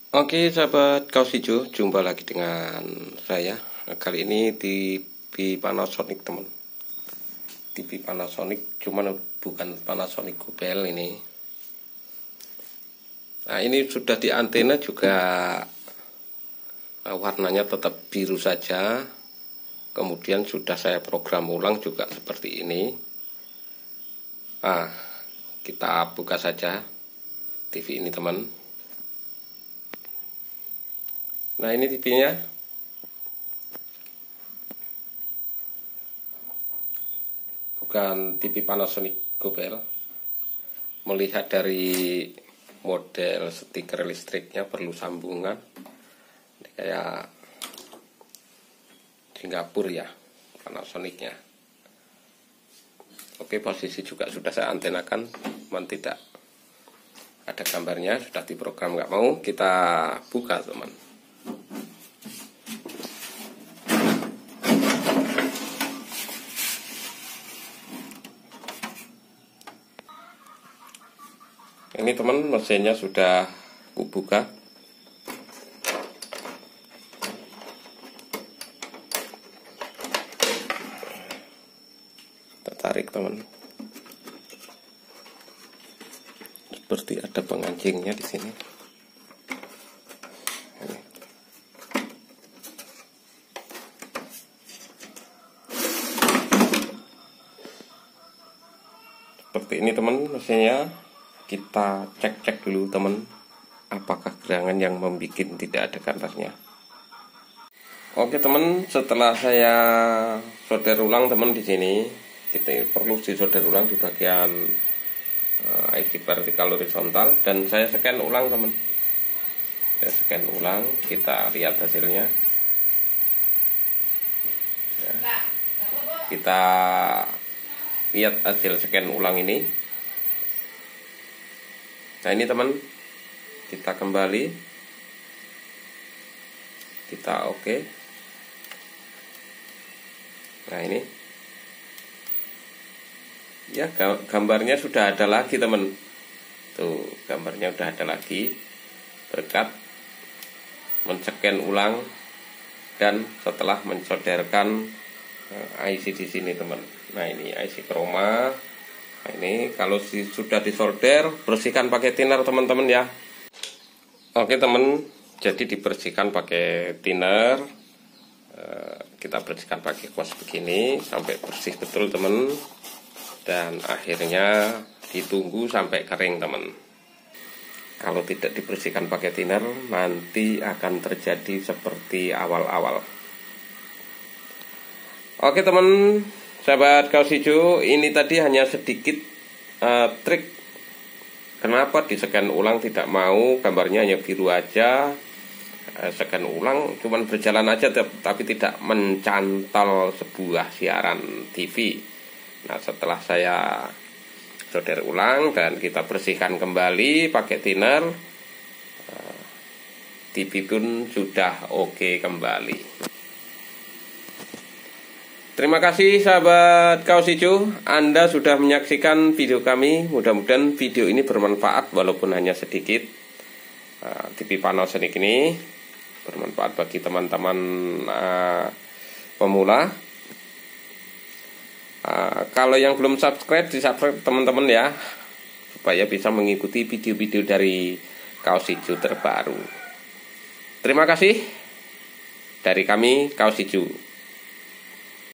Oke sahabat Kaos Hijau, jumpa lagi dengan saya. Kali ini TV Panasonic teman. TV Panasonic, cuman bukan Panasonic Gobel ini. Nah ini sudah di antena juga warnanya tetap biru saja. Kemudian sudah saya program ulang juga seperti ini. Kita buka saja TV ini teman. Nah ini TV-nya. Bukan TV Panasonic Gobel. Melihat dari model stiker listriknya perlu sambungan. Ini kayak Singapura ya Panasonicnya. Oke, posisi juga sudah saya antenakan, cuman tidak ada gambarnya, sudah diprogram nggak mau. Kita buka teman. Ini teman, mesinnya sudah kubuka. Tertarik teman. Seperti ada pengancingnya di sini. Seperti ini teman mesinnya. Kita cek dulu teman, apakah gerangan yang membuat tidak ada gambarnya. Oke teman, setelah saya solder ulang teman, di sini kita perlu disolder ulang di bagian IC vertikal horizontal, dan saya scan ulang teman. Saya scan ulang, kita lihat hasilnya. Ya. Kita lihat hasil scan ulang ini. Nah ini teman, kita kembali, kita oke. Nah ini ya, gambarnya sudah ada lagi teman. Tuh, gambarnya sudah ada lagi berkat men-scan ulang dan setelah mensolderkan IC di sini teman. Nah ini IC chroma. Nah, ini kalau sudah disolder, bersihkan pakai thinner teman-teman ya. Oke teman, jadi dibersihkan pakai thinner. Kita bersihkan pakai kuas begini sampai bersih betul teman. Dan akhirnya ditunggu sampai kering teman. Kalau tidak dibersihkan pakai thinner, nanti akan terjadi seperti awal-awal. Oke teman, sahabat Kaos Hijau, ini tadi hanya sedikit trik kenapa di scan ulang tidak mau gambarnya hanya biru aja. Scan ulang cuman berjalan aja tapi tidak mencantol sebuah siaran TV. Nah setelah saya solder ulang dan kita bersihkan kembali pakai thinner, TV pun sudah oke kembali. Terima kasih sahabat Kaos Hijau, Anda sudah menyaksikan video kami. Mudah-mudahan video ini bermanfaat walaupun hanya sedikit. TV Panasonic ini bermanfaat bagi teman-teman pemula. Kalau yang belum subscribe, di-subscribe teman-teman ya, supaya bisa mengikuti video-video dari Kaos Hijau terbaru. Terima kasih dari kami Kaos Hijau.